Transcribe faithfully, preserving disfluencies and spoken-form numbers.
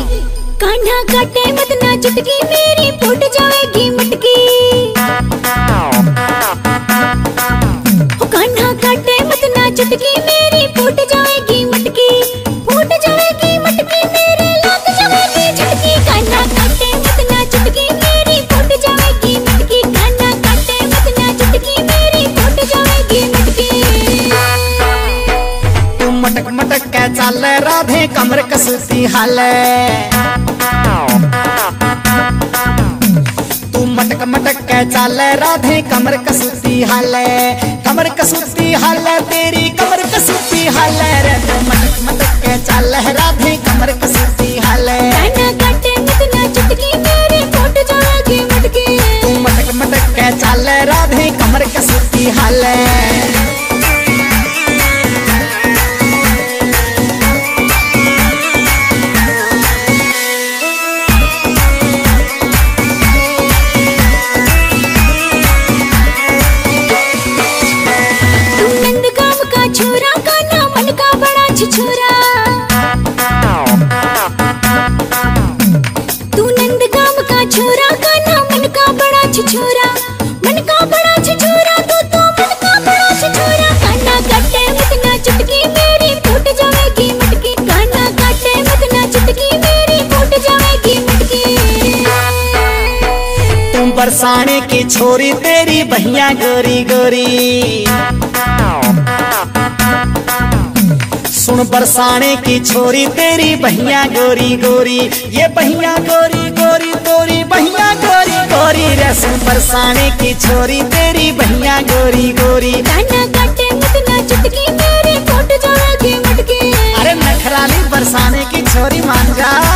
कान्हा काटे मत ना चुटकी मेरी फूट जाएगी मटकी। कान्हा काटे मत ना चुटकी मेरी फूट जाएगी मटकी। फूट जाएगी मटकी मेरी लग जाएगी झटकी। कान्हा काटे मत ना चुटकी मेरी फूट जाएगी मटकी। कान्हा काटे मत ना चुटकी मेरी फूट जाएगी मटकी। तू मटक मटक के चल राधे कमर कसती हाले। तू मटक मटक के चल राधे कमर कसती हाले। कमर कसती हाले तेरी कमर कसती हाले रे। तू मटक मटक के चल राधे कमर कसती हाले। कान्हा काटे मत ना चुटकी मेरी फूट जाएगी मटकी। तू मटक मटक के चल राधे कमर कसती हाले। छोरा कान्हा मन का बड़ा छिछोरा। तू नंद गांव का छोरा कान्हा मन का बड़ा छिछोरा। मन का बड़ा छिछोरा तू तो मन का बड़ा छिछोरा। कान्हा काटे मत ना चुटकी मेरी फूट जाएगी मटकी। कान्हा काटे मत ना चुटकी मेरी फूट जाएगी मटकी। तुम बरसाने की छोरी तेरी बहिया गोरी गोरी। सुन बरसाने की छोरी तेरी बहिया गोरी गोरी। ये बहिया गोरी गोरी तोरी बहिया गोरी गोरी रे। सुन बरसाने की छोरी तेरी बहिया गोरी गोरी। कान्हा काटे मत ना चुटकी मेरी फूट जाएगी मटकी। अरे नखराली बरसाने की छोरी मान जा।